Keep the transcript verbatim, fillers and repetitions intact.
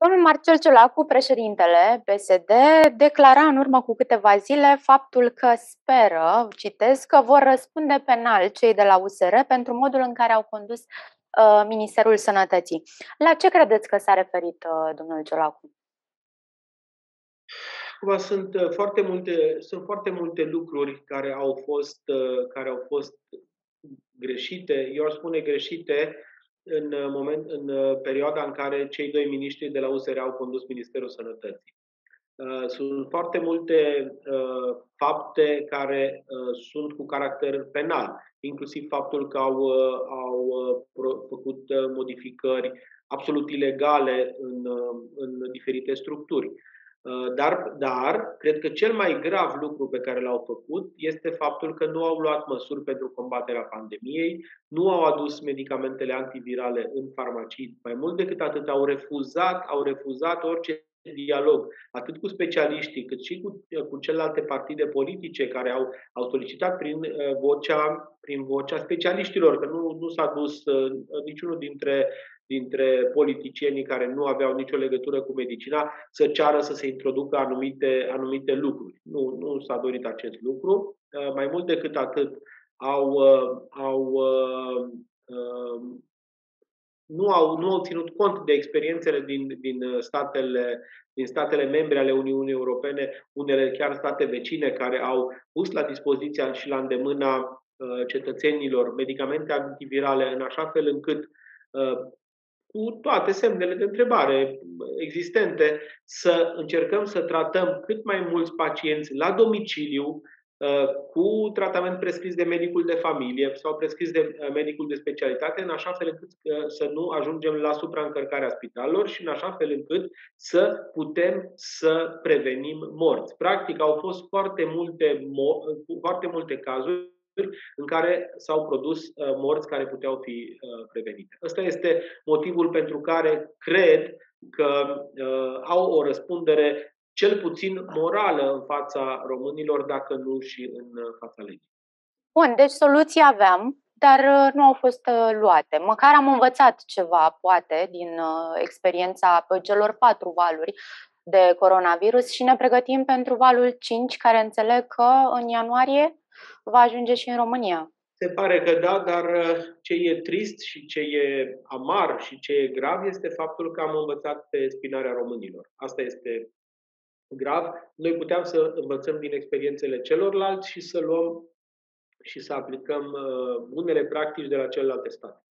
Domnul Marcel Ciolacu, președintele P S D, declara în urmă cu câteva zile faptul că speră, citez, că vor răspunde penal cei de la U S R pentru modul în care au condus uh, Ministerul Sănătății. La ce credeți că s-a referit uh, domnul Ciolacu? Sunt foarte multe, sunt foarte multe lucruri care au fost, care au fost greșite. Eu aș spune greșite în, moment, în perioada în care cei doi miniștri de la U S R au condus Ministerul Sănătății. Sunt foarte multe uh, fapte care uh, sunt cu caracter penal, inclusiv faptul că au, uh, au uh, făcut uh, modificări absolut ilegale în, uh, în diferite structuri. Dar, dar, cred că cel mai grav lucru pe care l-au făcut este faptul că nu au luat măsuri pentru combaterea pandemiei, nu au adus medicamentele antivirale în farmacii. Mai mult decât atât, au refuzat, au refuzat orice dialog, atât cu specialiștii, cât și cu, cu celelalte partide politice care au, au solicitat prin vocea, prin vocea specialiștilor, că nu, nu s-a dus uh, niciunul dintre dintre politicienii care nu aveau nicio legătură cu medicina să ceară să se introducă anumite, anumite lucruri. Nu, nu s-a dorit acest lucru. Mai mult decât atât, au, au, nu, au, nu au ținut cont de experiențele din, din, statele, din statele membre ale Uniunii Europene, unele chiar state vecine care au pus la dispoziția și la îndemâna cetățenilor medicamente antivirale în așa fel încât cu toate semnele de întrebare existente, să încercăm să tratăm cât mai mulți pacienți la domiciliu, cu tratament prescris de medicul de familie sau prescris de medicul de specialitate, în așa fel încât să nu ajungem la supraîncărcarea spitalelor și în așa fel încât să putem să prevenim morți. Practic, au fost foarte multe, foarte multe cazuri în care s-au produs uh, morți care puteau fi uh, prevenite. Ăsta este motivul pentru care cred că uh, au o răspundere cel puțin morală în fața românilor, dacă nu și în fața legii. Bun, deci soluții aveam, dar nu au fost luate. Măcar am învățat ceva, poate, din experiența celor patru valuri de coronavirus și ne pregătim pentru valul cinci, care înțeleg că în ianuarie va ajunge și în România. Se pare că da, dar ce e trist și ce e amar și ce e grav este faptul că am învățat pe spinarea românilor. Asta este grav. Noi puteam să învățăm din experiențele celorlalți și să luăm și să aplicăm bunele practici de la celelalte state.